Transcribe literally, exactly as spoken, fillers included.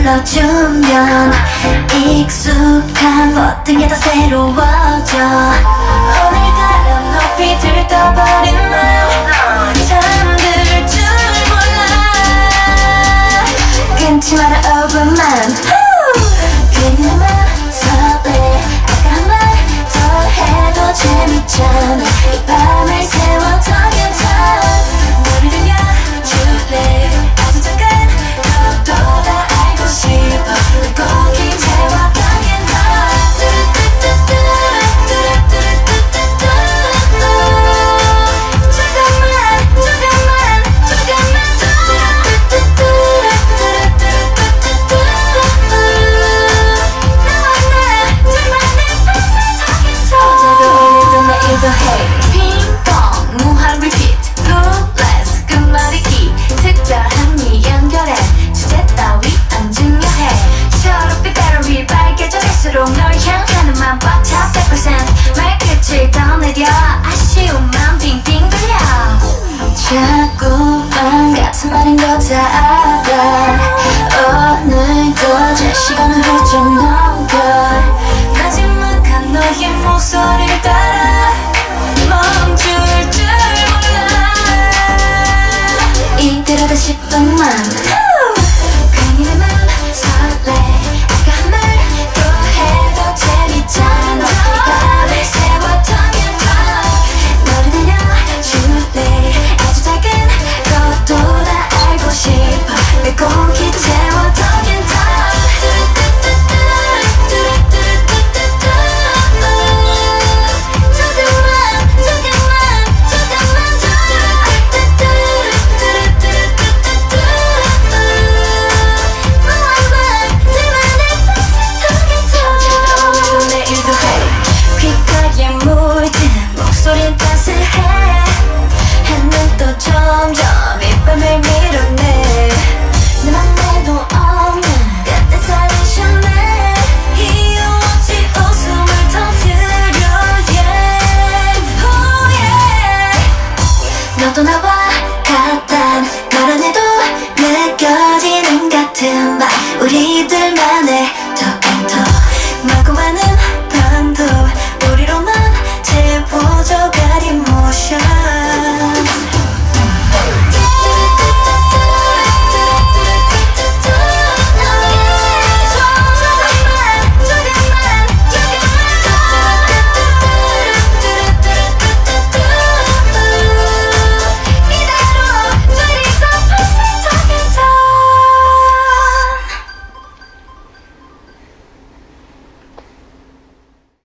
불러주면 익숙한 모든 게 더 새로워져. 오늘따라 높이 들떠버린 맘 잠들 줄 몰라. 끊지 마라 오 분만. 괜히 나만 설레. 아까 한 말 더 해도 재밌잖아. 이 밤을 세워 더 괜찮아. 너를 들려줄래. 아주 잠깐 너도 다 알고 싶어. 물고기 채워가긴 더. 조금만 조금만 조금만 더. 너와 나 둘만의 밤새 더 괜찮아. 어제도 오늘도 내일도 해. 핑퐁 무한 리피트 룰렛스 끝말잇기. 특별함이 연결해. 주제 따위 안 중요해. 초록빛 배터리 밝게져갈수록 널 향하는 맘 꽉차 백 퍼센트. 말끝을 더 내려 아쉬움만 빙빙 돌려. 자꾸만 같은 말인 거 다 알아. 오늘도 제 시간을 훌쩍 넘겨. 마지막한 너의 목소리를 따라 멈출 줄 몰라. 이대로다 싶던만. 괜히 내 맘 설레. 아까 한 말 또 해도 재밌잖아. 이 밤을 세웠다면 더. 너를 들려줄래. 아주 작은 것도 다 알고 싶어. 물고기 채워 더 괜찮아. 조금만 조금만 조금만 더. 너와 나 둘만의 밤새 더 괜찮아. 오늘도 내일도 해. 귓가에 물든 목소린 따스해. 한눈도 점점 이 밤을 밀어내. 내 맘에도 없는 그때 살리셨네. 이유 없이 웃음을 터뜨려. yeah. oh, yeah. 너도 나와 같단 말 안 해도 느껴지는 같은 말. 우리들만